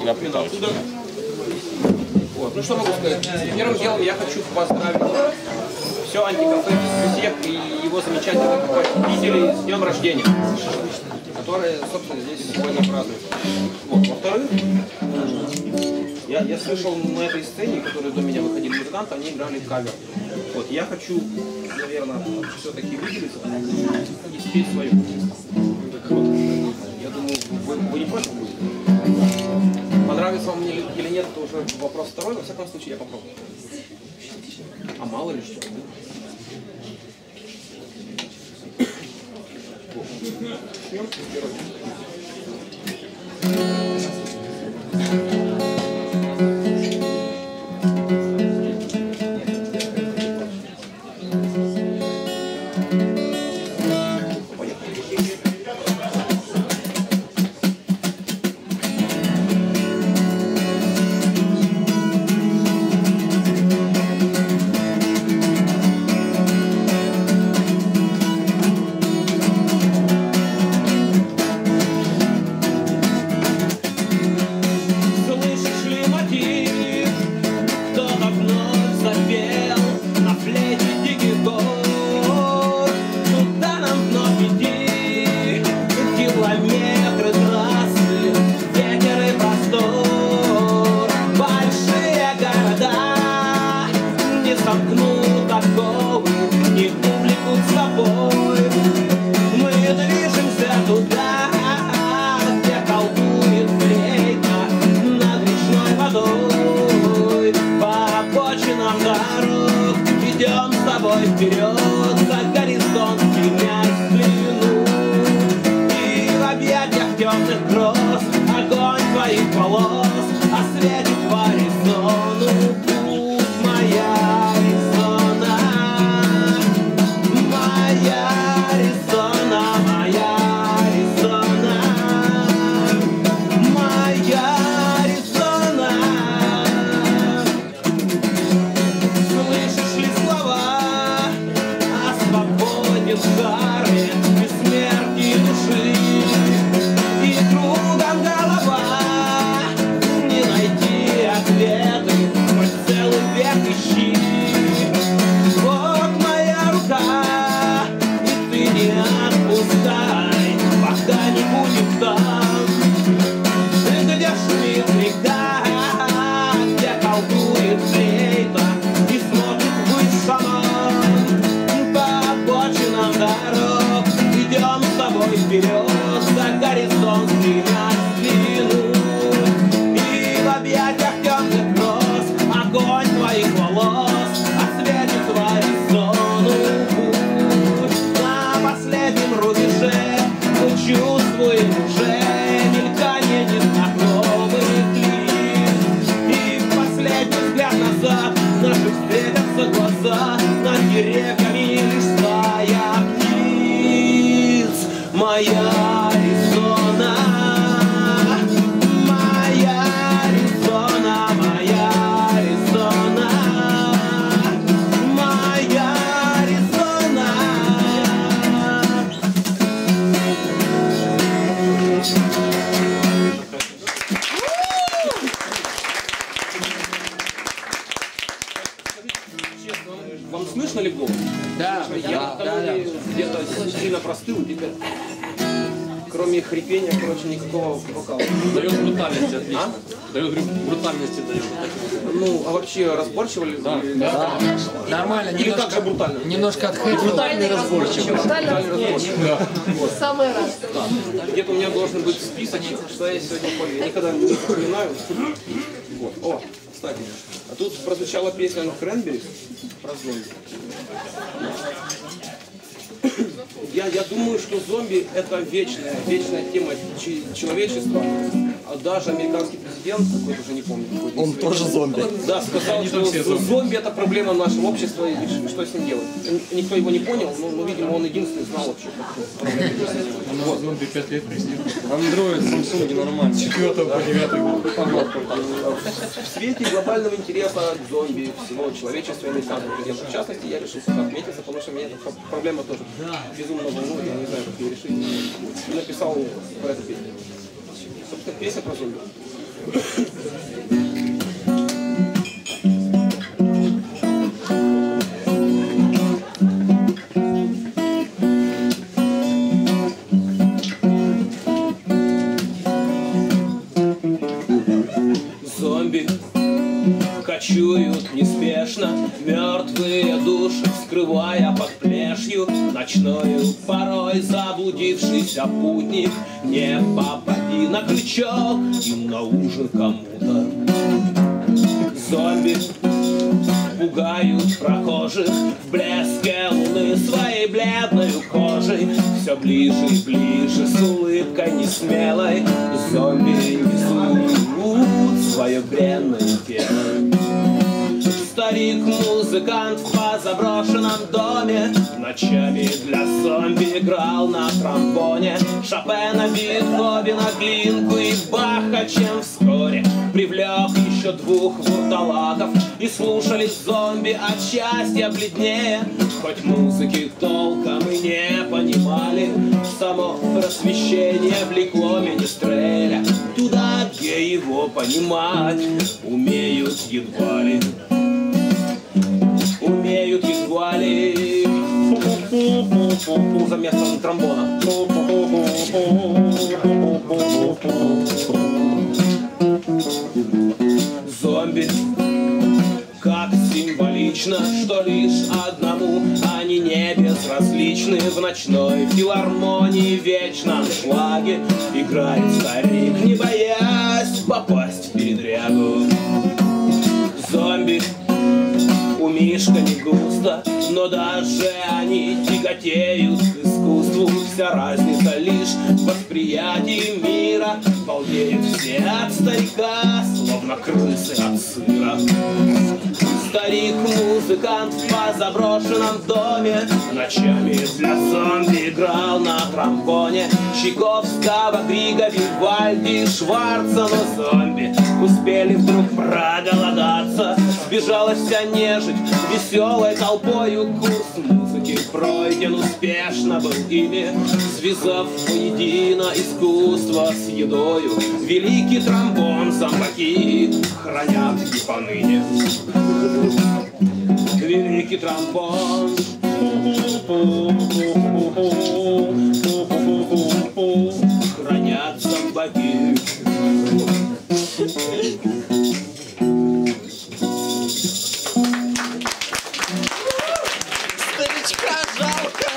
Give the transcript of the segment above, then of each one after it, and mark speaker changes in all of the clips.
Speaker 1: именно оттуда. Вот. Ну что могу сказать? Первым делом я хочу поздравить все антикафе всех и его замечательных победителей с днем рождения, которые, собственно, здесь сегодня празднуют. Вот. Во-вторых, я слышал на этой сцене, которые до меня выходили музыканты, они играли кавер. Вот. Я хочу, наверное, все-таки выделиться и спеть свою. Вот. Я думаю, вы не против будете? Понравится вам мне или нет, это уже вопрос второй. Во всяком случае, я попробую. А мало ли что.
Speaker 2: Вперед за горизонт, стремясь в длину. И в объятиях темных гроз огонь твоих волос осветит Аризону. Путь моя Аризона, моя Аризона, моя Аризона, моя Аризона. Слышишь ли слова? Кары, бессмертие души, и кругом голова. Не найти ответы, хоть целый век ищи. Вот моя рука, и ты не отпускай, пока не будет там. Ты где шумит река, где колдует флейта и смотрит ввысь шаман. Дорог, идем с тобой вперед за горизонт, стремясь в длину. И в объятиях темных гроз огонь твоих волос осветит Аризону. Путь на последнем рубеже мы чувствуем уже мелькание незнакомых лиц. И в последний взгляд назад наших встретятся глаза над деревьями лишь стая. Моя Аризона, моя Аризона, моя Аризона, моя Аризона.
Speaker 1: Честно, вам слышно ли голос?
Speaker 3: Да,
Speaker 1: я где-то сильно простыл, теперь. Кроме хрипения, короче, никакого вокала.
Speaker 3: Дает брутальности, отлично. Дает брутальности, дает.
Speaker 1: Ну, а вообще разборчиво ли?
Speaker 3: Да. Нормально,
Speaker 1: или так же брутально?
Speaker 3: Немножко отходит. Брутальный разборчивый.
Speaker 4: Самый раз.
Speaker 1: Где-то у меня должен быть списочек, что я сегодня пою. Я никогда не вспоминаю. Вот. О, кстати, а тут прозвучала песня Cranberries про зомби. Я думаю, что зомби — это вечная тема человечества. Даже американский президент, какой-то уже не помню,
Speaker 5: он тоже зомби.
Speaker 1: Да, сказал, что зомби — это проблема нашего общества, и что с ним делать. Никто его не понял, но видимо, он единственный знал вообще.
Speaker 3: Вот. Зомби 5 лет президент. Андроид, Samsung нормально. 4 по 9 год.
Speaker 1: В свете глобального интереса к зомби, всего человечества, американского президента, в частности, я решил сюда отметиться, потому что меня эта проблема тоже безумно волнует, я не знаю, как ее решить. И написал про эту песню. Собственно, песня про зомби.
Speaker 2: кочуют неспешно мертвые души, скрывая под плешью ночною. Порой заблудившийся путник, не попади на крючок и на ужин кому-то. Зомби пугают прохожих в блеске луны своей бледной кожей. Все ближе и ближе с улыбкой несмелой зомби несут свое бренное тело. Старик-музыкант в позаброшенном доме ночами для зомби играл на тромбоне Шопена, Бетховена, Глинку и Баха, чем вскоре привлек еще двух вурдалаков. И слушали зомби от счастья бледнее, хоть музыки толком и не понимали. Само просвещение влекло Менестреля туда, где его понимать умеют едва ли. Умеют едва ли. За местом тромбона. Зомби, как символично, что лишь одному они не безразличны. В ночной филармонии в вечном шлаге играет старик, не боясь попасть в передрягу. Зомби, у Мишка не густо, но даже они тяготеют к искусству. Вся разница лишь в восприятии мира. Балдеют все от старика, словно крысы от сыра. Старик-музыкант в позаброшенном доме ночами для зомби играл на тромбоне Чайковского, Грига, Вивальди, Шварца. Но зомби успели вдруг проголодаться. Сбежалась вся нежить веселой толпою. Курс музыки пройден успешно был ими, связав воедино искусство с едою. Великий тромбон зомбаки хранят и поныне. Великий тромбон хранят зомбаки.
Speaker 4: Старичка жалко.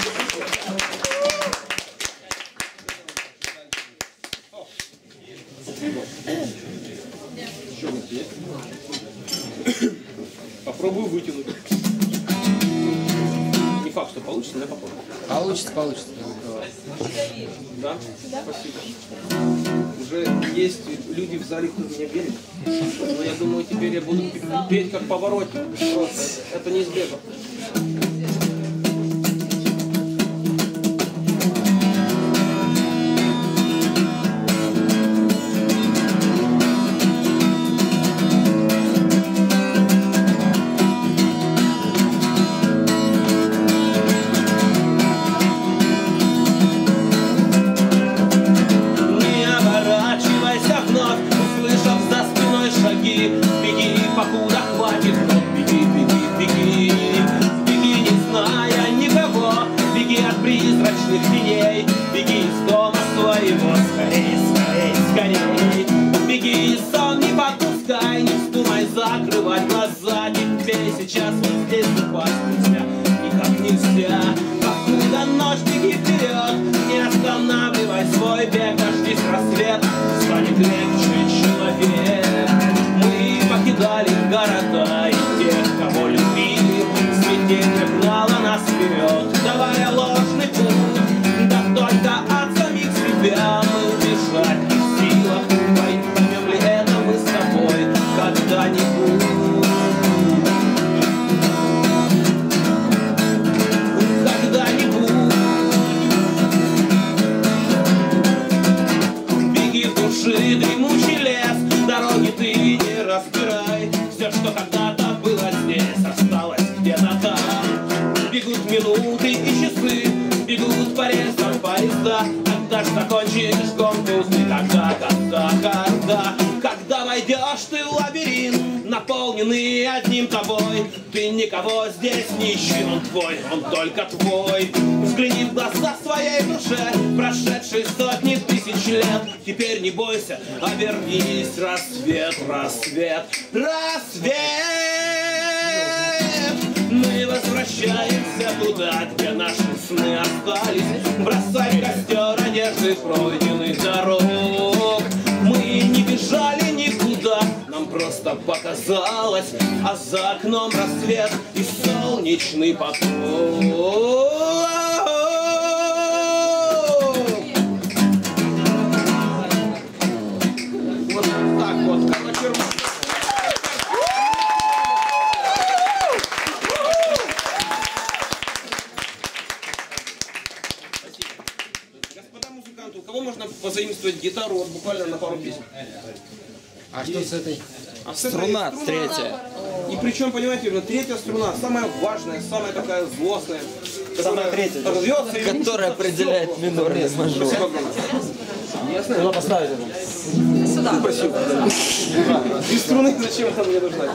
Speaker 1: Попробую вытянуть. Не факт, что получится, но попробую.
Speaker 3: Получится, получится.
Speaker 1: Да? Спасибо. Уже есть люди в зале, кто в меня верит. Но я думаю, теперь я буду петь как Паваротти. Просто это неизбежно.
Speaker 2: Беги, покуда хватит, но беги, беги, беги. Беги, не зная никого, беги от призрачных теней. Беги из дома своего, скорей, скорей, скорей. Беги, сон не подпускай, не вздумай закрывать глаза. Теперь сейчас вот здесь упасть нельзя, никак нельзя. Покуда ночь, беги вперед, не останавливай свой бег. Дождись рассвет, станет легче человек. Покидали города и тех, кого любили. Смятение гнало нас вперед, давая ложный путь. Да только от самих себя мы бежать не в силах. Поймем ли это мы с тобой когда-нибудь? Когда-нибудь. Беги в души, дремучий лес, дороги ты не разбирай. Все, что когда-то было здесь, осталось где-то там. Бегут минуты и часы, бегут по рельсам поезда. Когда ж закончишь гонку, ты когда Войдешь ты в лабиринт, наполненный одним тобой. Ты никого здесь не ищи, он твой, он только твой. Взгляни в глаза своей душе, прошедшей сотни тысяч лет. Теперь не бойся, обернись, рассвет, рассвет, рассвет. Мы возвращаемся туда, где наши сны остались. Бросай в костер одежды пройденных дорог. Мы не бежали никуда, нам просто показалось, а за окном рассвет и солнечный поток. Вот так вот, короче. Господа музыканты, у кого можно позаимствовать гитару вот буквально на пару песен?
Speaker 4: А что с этой?
Speaker 2: А с этой
Speaker 4: Струна третья.
Speaker 2: И причем, понимаете, именно третья струна, самая важная, самая такая злостная,
Speaker 4: Самая третья,
Speaker 2: рвется,
Speaker 4: которая определяет минорный мажор.
Speaker 2: Ясно?
Speaker 4: Куда поставить это?
Speaker 2: Сюда. Спасибо. Без струны зачем она мне нужна?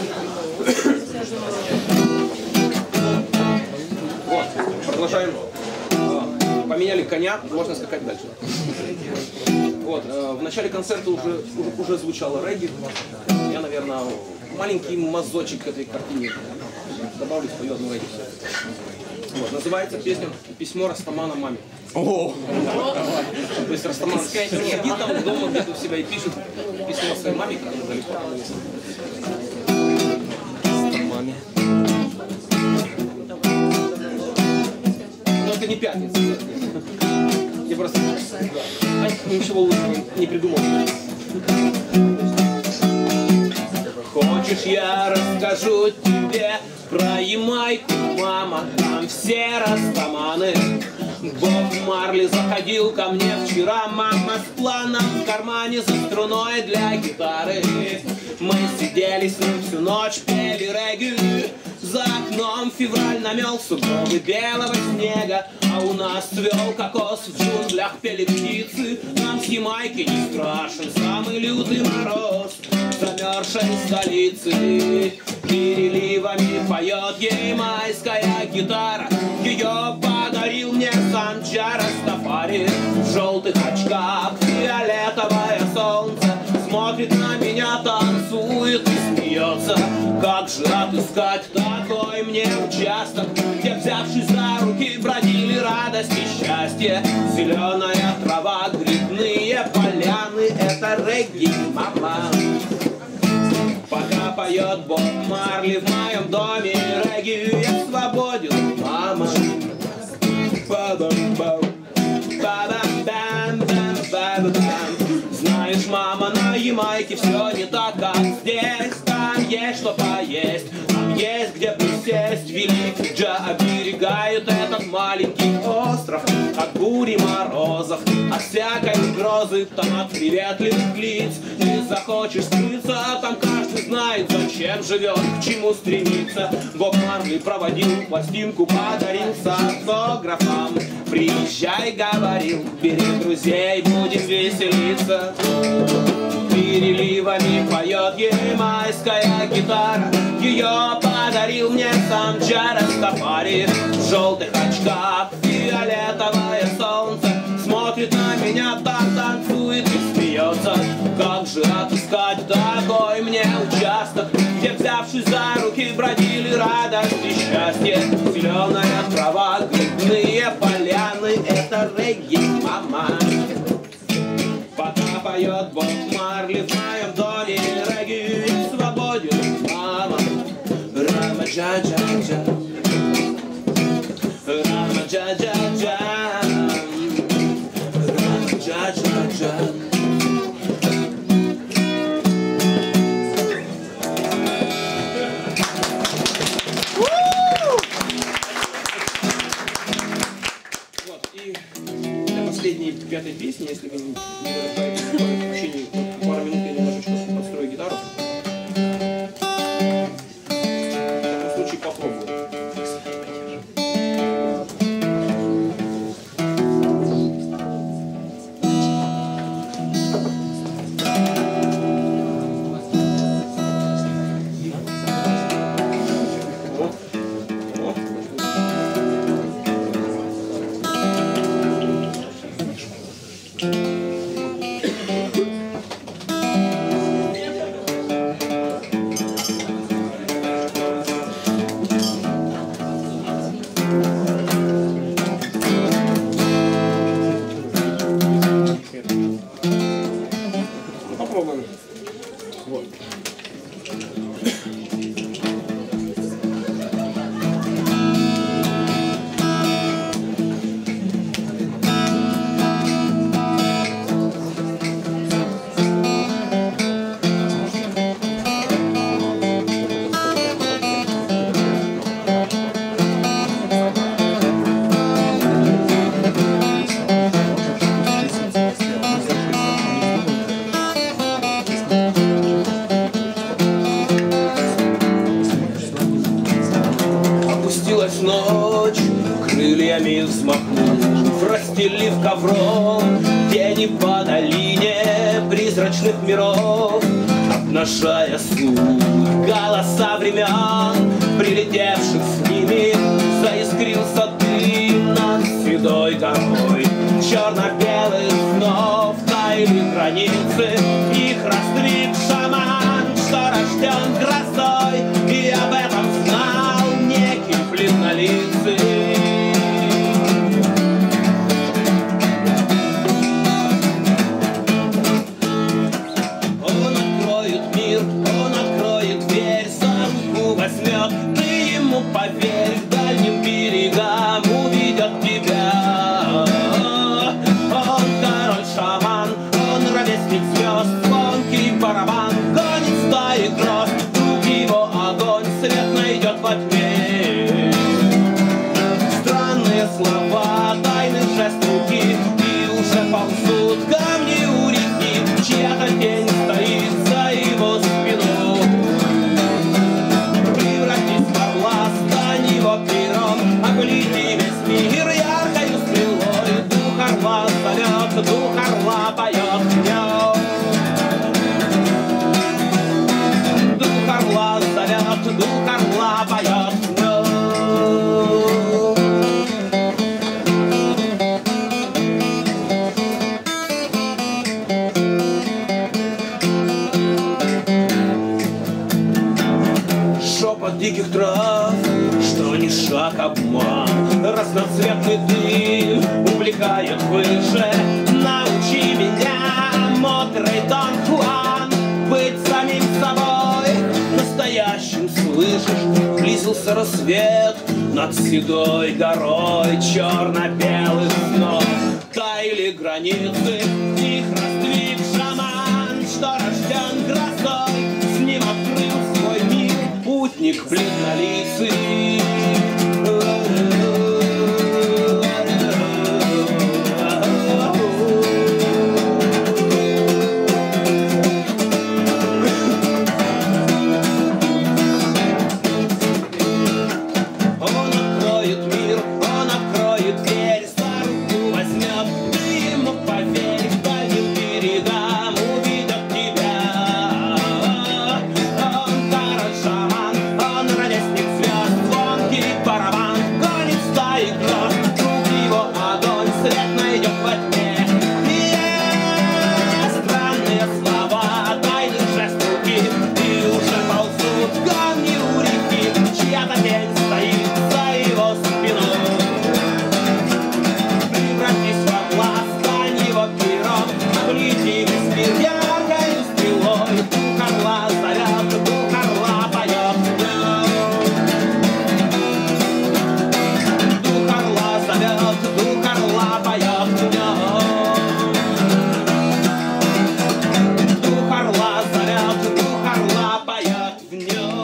Speaker 2: Вот, продолжаем. Поменяли коня, можно скакать дальше. Вот, в начале концерта уже звучало регги. Я, наверное, маленький мазочек к этой картине добавлю, спою одну регги. Вот, называется песня «Письмо Растамана маме».
Speaker 4: О!
Speaker 2: То есть Растаман сидит там дома где-то у себя и пишет письмо своей маме, как она далеко.
Speaker 4: Маме.
Speaker 2: Но это не пятница. Я просто ничего лучше не придумал. Хочешь, я расскажу тебе про Ямайку, мама? Там все растаманы. Боб Марли заходил ко мне вчера, мама, с планом в кармане, за струной для гитары. Мы сидели с ним всю ночь, пели регги. За окном февраль намел сугробы белого снега, а у нас цвел кокос, в джунглях пели птицы. Нам с Ямайки не страшен самый лютый мороз замерзшей столицы. Переливами поет ямайская гитара, ее подарил мне Санджа Растафари. В желтых очках фиолетовое солнце смотрит на меня, танцует и смеется. Как же отыскать такой мне участок, где, взявшись за руки, бродили радость и счастье? Зеленая трава, грибные поляны, это регги, мама. Пока поет Боб Марли в моем доме регги, я свободен, мама. Знаешь, мама, на Ямайке все не так, как здесь. Там есть что поесть, там есть где присесть. Великий Джа оберегает этот маленький остров от бури морозов, от всякой угрозы, там от приветливых лиц. Ты захочешь скрыться, там каждый знает, зачем живет, к чему стремится. Боб Марли проводил пластинку, подарил с автографом. Приезжай, говорил, бери друзей, будем веселиться. Переливами поет ямайская гитара, ее подарил мне Санджа Растафари. В желтых очках фиолетовое солнце смотрит на меня, так танцует и смеется. Как же отыскать такой мне участок, где, взявшись за руки, бродили радость и счастье? Зеленая трава, грибные поляны, это регги, мама. Пока поет Боб Марли в моем доме регги, я свободен, мама. Рама-джа-джа-джа, рама-джа-джа-джа, рама-джа-джа-джа. Последней, пятой песни, если вы не возражаете, в течение пары минут я немножечко
Speaker 1: Вот.
Speaker 2: Опустилась ночь, крыльями взмахнув, расстелив ковром тени по долине призрачных миров, обнажая суть голоса времен, прилетевших с ними, заискрился дым над седой горой. Черно-белых снов таяли границы, их раздвиг шаман, что рожден грозой, и об этом знал некий бледнолицый. Он откроет мир, он откроет дверь, за руку возьмет, ты ему поверь, к дальним берегам уведет тебя. Он король-шаман, он ровесник звезд, звонкий барабан, гонит стаи гроз, друг его огонь, свет найдет во тьме. Странные слова, тайны жест руки, и уже ползут камни у реки, чья-то тень стоит за его спину. Превратись в орла, стань его пером, облети весь мир яркою стрелой. Дух орла зовет, дух орла поет в нем. Дух орла зовет, дух орла поет в нем. Шепот диких трав, что ни шаг обман, разноцветный дым увлекает выше. Научи меня, мудрый Дон Хуан, быть самим собой, настоящим, слышишь? Близился рассвет над седой горой черно-белых снов. Таяли границы, их раздвиг шаман, что рожден грозой, с ним открыл свой мир путник бледнолицый. Он откроет мир, он откроет дверь, за руку возьмет, ты ему поверь, к дальним берегам увидят тебя. Он король-шаман, он ровесник звезд, звонкий барабан, гонит стаи гроз, друг его огонь, свет найдет во тьме. Странные слова, тайны жест руки, и уже ползут камни у реки, чья-то тень стоит за его спиной. Превратись в орла, стань его пером, облети весь мир яркою стрелой. Дух орла зовет, дух орла поет в нем. Дух орла зовет, дух орла поет в нем. Дух орла зовет, дух орла поет в нем.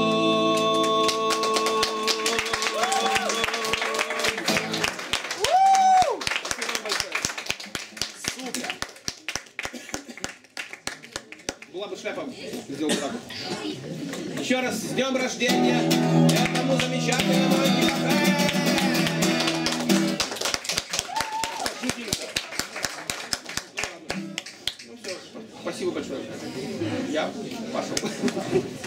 Speaker 1: Была бы шляпа, сделал вот так вот. Еще раз с днем рождения этому замечательному ребяту. Ну все, спасибо большое. Я пошел.